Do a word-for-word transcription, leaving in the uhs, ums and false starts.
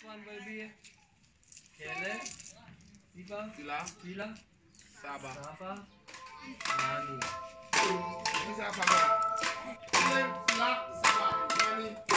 Next one will be Kele, Sipa, Sila, Sila, Saba, Sapa, Nani. Sila, Saba, Sila, Saba, Nani.